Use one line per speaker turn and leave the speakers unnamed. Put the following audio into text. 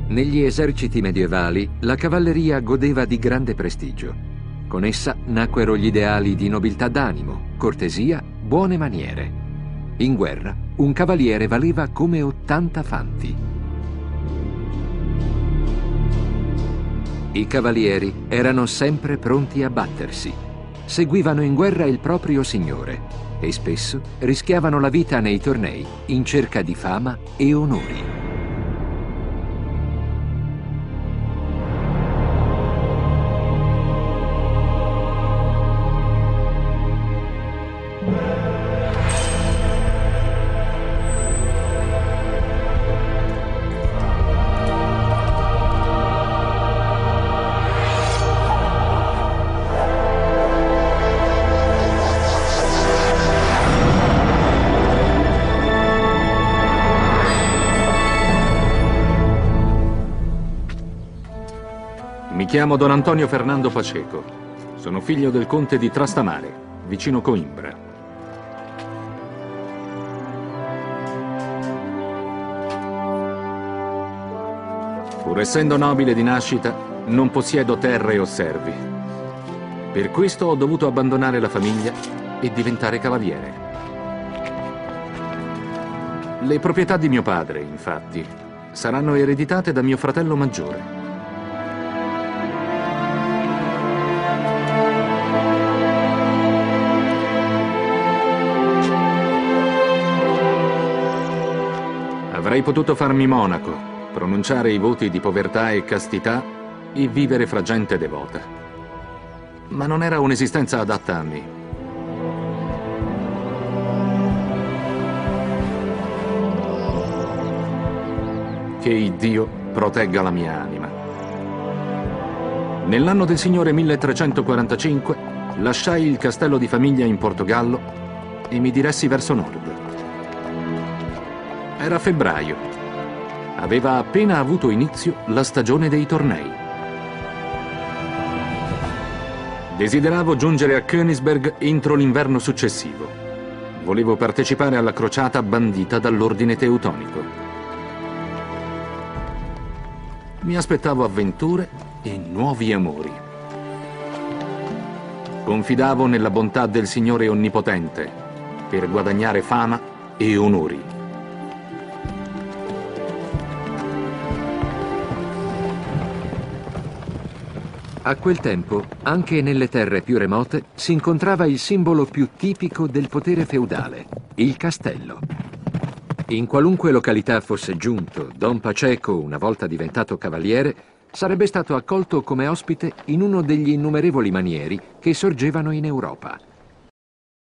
Negli eserciti medievali la cavalleria godeva di grande prestigio. Con essa nacquero gli ideali di nobiltà d'animo, cortesia, buone maniere. In guerra un cavaliere valeva come 80 fanti. I cavalieri erano sempre pronti a battersi. Seguivano in guerra il proprio signore e spesso rischiavano la vita nei tornei in cerca di fama e onori.
Mi chiamo Don Antonio Fernando Paceco. Sono figlio del conte di Trastamare, vicino Coimbra. Pur essendo nobile di nascita, non possiedo terre o servi. Per questo ho dovuto abbandonare la famiglia e diventare cavaliere. Le proprietà di mio padre, infatti, saranno ereditate da mio fratello maggiore. Avrei potuto farmi monaco, pronunciare i voti di povertà e castità e vivere fra gente devota. Ma non era un'esistenza adatta a me. Che Iddio protegga la mia anima. Nell'anno del Signore 1345 lasciai il castello di famiglia in Portogallo e mi diressi verso nord. Era febbraio. Aveva appena avuto inizio la stagione dei tornei. Desideravo giungere a Königsberg entro l'inverno successivo. Volevo partecipare alla crociata bandita dall'ordine teutonico. Mi aspettavo avventure e nuovi amori. Confidavo nella bontà del Signore Onnipotente per guadagnare fama e onori.
A quel tempo, anche nelle terre più remote, si incontrava il simbolo più tipico del potere feudale, il castello. In qualunque località fosse giunto, Don Paceco, una volta diventato cavaliere, sarebbe stato accolto come ospite in uno degli innumerevoli manieri che sorgevano in Europa.